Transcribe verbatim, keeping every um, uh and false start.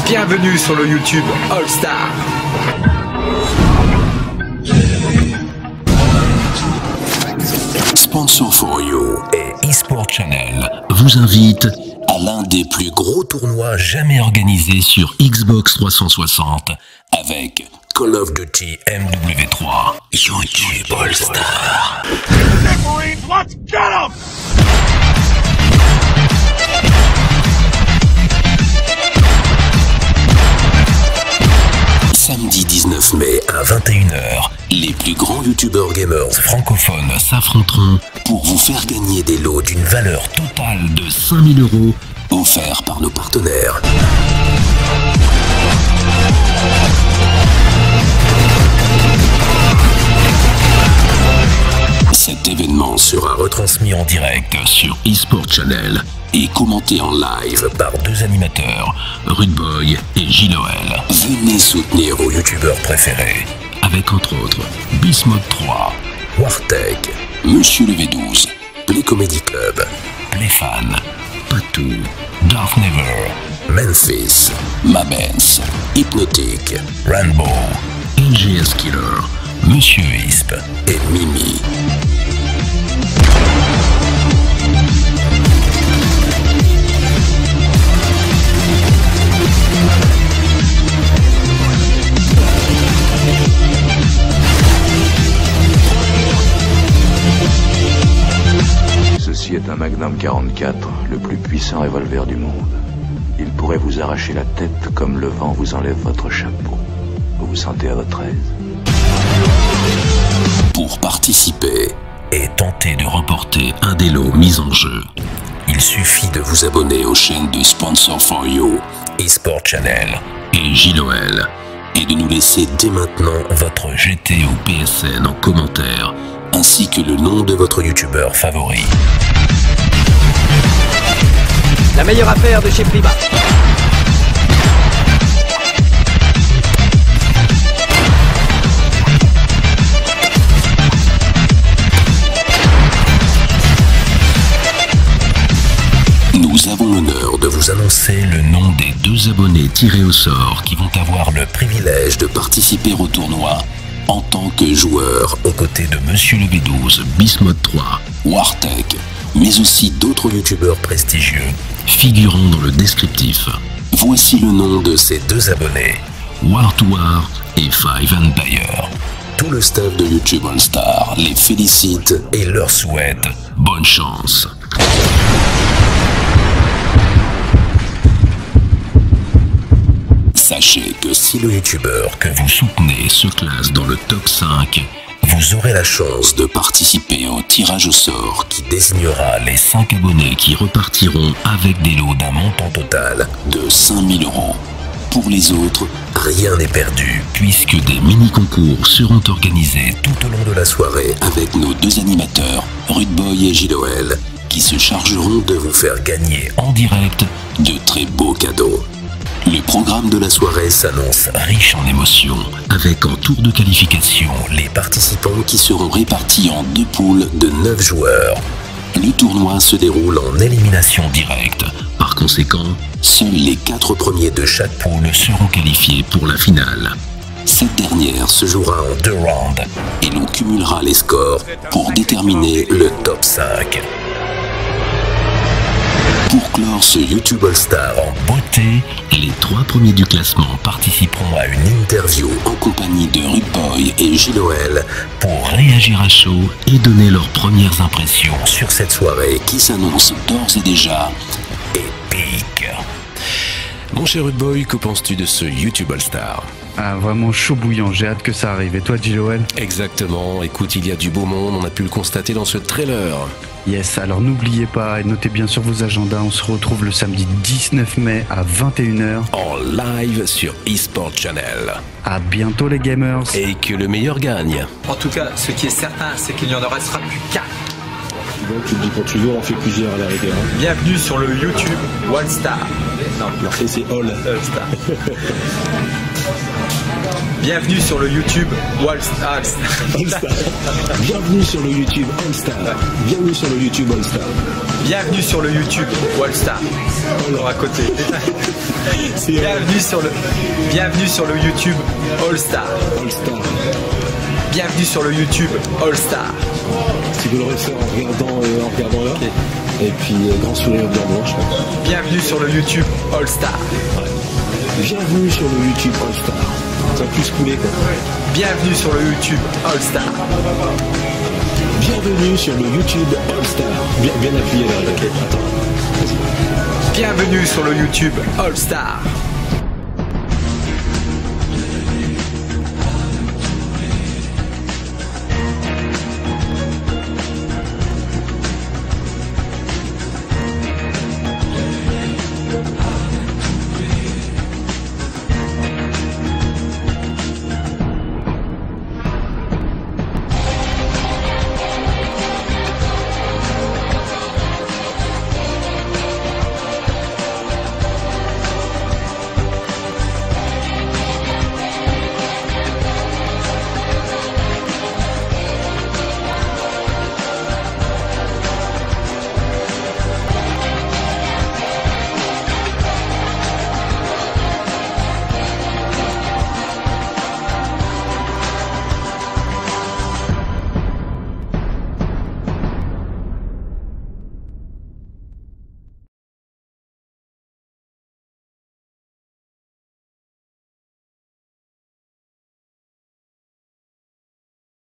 Bienvenue sur le YouTube All Star. Sponsor for You et eSport Channel vous invite à l'un des plus gros tournois jamais organisés sur Xbox trois cent soixante avec Call of Duty M W trois YouTube All Star. Let's get 'em! Samedi dix-neuf mai à vingt et une heures, les plus grands youtubeurs gamers francophones s'affronteront pour vous faire gagner des lots d'une valeur totale de cinq mille euros offerts par nos partenaires. Cet événement sera retransmis en direct sur eSport Channel et commenté en live par deux animateurs, Rudeboy et Giloel. Venez soutenir vos youtubeurs préférés, avec entre autres Bismode trois, Wartech, Monsieur le V douze, Play Comedy Club, Playfan, Patou, Darth Never, Memphis, Mabens, Hypnotic, Rainbow, L G S Killer, Monsieur Isp et Mimi. Ceci est un Magnum quarante-quatre, le plus puissant revolver du monde. Il pourrait vous arracher la tête comme le vent vous enlève votre chapeau. Vous vous sentez à votre aise? Pour participer et tenter de remporter un des lots mis en jeu, il suffit de vous abonner aux chaînes de Sponsor for You, eSport Channel et Giloel et de nous laisser dès maintenant votre G T ou P S N en commentaire ainsi que le nom de votre youtubeur favori. La meilleure affaire de chez Prima. Nous avons l'honneur de vous annoncer le nom des deux abonnés tirés au sort qui vont avoir le privilège de participer au tournoi en tant que joueurs aux côtés de Monsieur le V douze, Bismode trois, Wartech, mais aussi d'autres youtubeurs prestigieux figurant dans le descriptif. Voici le nom de ces deux abonnés, War to War et Five Empire. Tout le staff de YouTube All Star les félicite et leur souhaite bonne chance. Sachez que si le youtubeur que vous soutenez se classe dans le top cinq, vous aurez la chance de participer au tirage au sort qui désignera les cinq abonnés qui repartiront avec des lots d'un montant total de cinq mille euros. Pour les autres, rien n'est perdu puisque des mini-concours seront organisés tout au long de la soirée avec nos deux animateurs, Rudeboy et Giloel, qui se chargeront de vous faire gagner en direct de très beaux cadeaux. Le programme de la soirée s'annonce riche en émotions, avec en tour de qualification les participants qui seront répartis en deux poules de neuf joueurs. Le tournoi se déroule en élimination directe. Par conséquent, seuls les quatre premiers de chaque poule seront qualifiés pour la finale. Cette dernière se jouera en deux rounds et l'on cumulera les scores pour déterminer le top cinq. Pour clore ce YouTube All Star en beauté, les trois premiers du classement participeront à une interview en compagnie de Rudeboy et Giloel pour réagir à chaud et donner leurs premières impressions sur cette soirée qui s'annonce d'ores et déjà épique. Mon cher Rudeboy, que penses-tu de ce YouTube All Star? Ah, vraiment chaud bouillant, j'ai hâte que ça arrive. Et toi, Giloel? Exactement, écoute, il y a du beau monde, on a pu le constater dans ce trailer. Yes, alors n'oubliez pas et notez bien sur vos agendas, on se retrouve le samedi dix-neuf mai à vingt et une heures en live sur eSport Channel. À bientôt les gamers. Et que le meilleur gagne. En tout cas, ce qui est certain, c'est qu'il n'y en restera plus qu'un. Donc tu le dis quand tu veux, on en fait plusieurs à la rigueur. Bienvenue sur le YouTube All Star. Non, Après c'est All. All Star. Bienvenue sur le YouTube All Star. All Star. Bienvenue sur le YouTube All Star. Bienvenue sur le YouTube All Star. Bienvenue sur le YouTube Wallstar. Encore à côté. Bienvenue sur le, bienvenue sur le YouTube All-Star. All-Star. Bienvenue sur le YouTube All-Star. Si vous l'aurez fait en regardant, euh, en regardant là. Okay. Et puis euh, grand sourire bien blanc, je crois. Bienvenue sur le YouTube All-Star. Bienvenue sur le YouTube All-Star. Ça a plus coulé quoi. Bienvenue sur le YouTube All-Star. Bienvenue sur le YouTube All-Star. Bien, bien appuyé là. Ok, attends. Bienvenue sur le YouTube All-Star.